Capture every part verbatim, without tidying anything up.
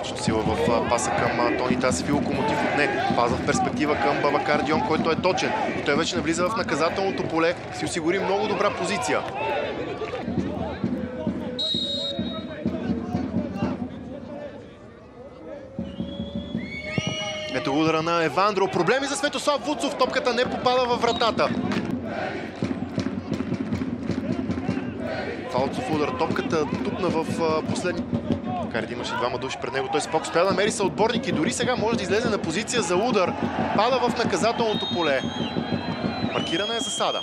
достатъчно сила в паса към Тони Тасев и Локомотив отне. Пазва в перспектива към Бабакар Дион, който е точен. И той вече навлиза в наказателното поле, си осигури много добра позиция. Ето удара на Евандро. Проблеми за Светослав Вуцов. Топката не попада във вратата. Фалцов удар. Топката тупна в последни... Карди имаше двама души пред него. Той спок успя да намери съотборник и дори сега може да излезе на позиция за удар. Пада в наказателното поле. Маркирана е засада.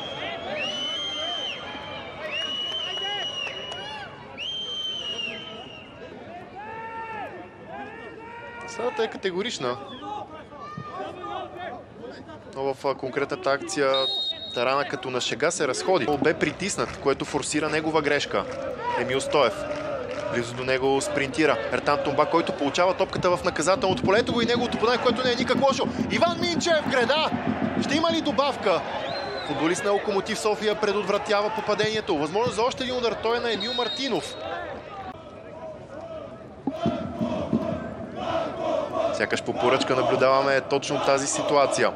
Засадата е категорична. Но в конкретната акция Тарана като на шега се разходи. Бе притиснат, което форсира негова грешка. Емил Стоев. Близо до него спринтира Ертан Тумба, който получава топката в наказателното поле. Ето го и неговото подание, което не е никак лошо. Иван Минчев, греда! Ще има ли добавка? Футболист на Локомотив София предотвратява попадението. Възможно за още един удар. Той е на Емил Мартинов. Сякаш по поръчка наблюдаваме точно тази ситуация.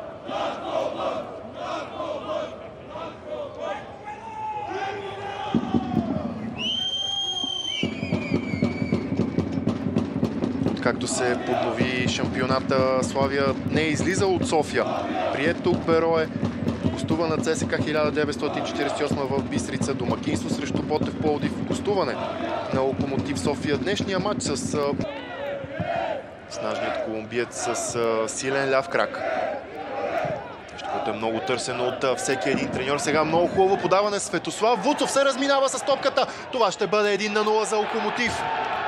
Както се поднови шампионата, Славия не е излизал от София. Приет тук Берое, гостува на ЦСКА хиляда деветстотин четиридесет и осма в Бистрица, домакинство срещу Ботев Пловдив, гостуване на Локомотив София. Днешния матч с снажният колумбиец с силен ляв крак. Нещо, което е много търсено от всеки един треньор. Сега много хубаво подаване. Светослав Вуцов се разминава с топката. Това ще бъде един на нула за Локомотив.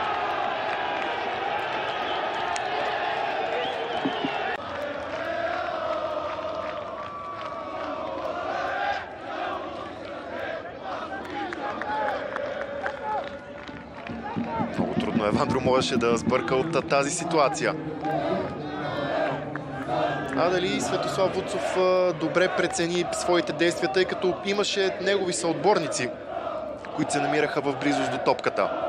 Много трудно Евандро можеше да сбърка от тази ситуация. А дали Светослав Вуцов добре прецени своите действия, тъй като имаше негови съотборници, които се намираха в близост до топката.